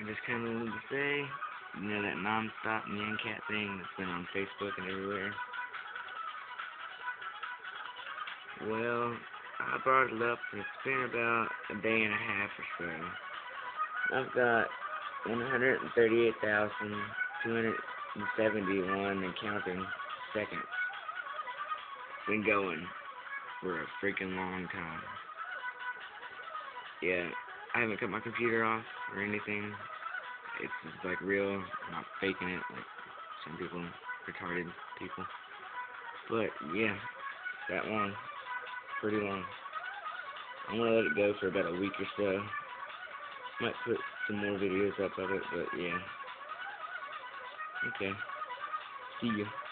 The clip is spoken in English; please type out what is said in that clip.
I just kind of wanted to say, you know, that non-stop Nyan Cat thing that's been on Facebook and everywhere. Well, I brought it up, and it's been about a day and a half or so. I've got 138,271 and counting seconds. Been going for a freaking long time. Yeah, I haven't cut my computer off or anything. It's just like real. I'm not faking it like some people, retarded people. But yeah, that long. Pretty long. I'm gonna let it go for about a week or so. Might put some more videos up of it, but yeah. Okay. See ya.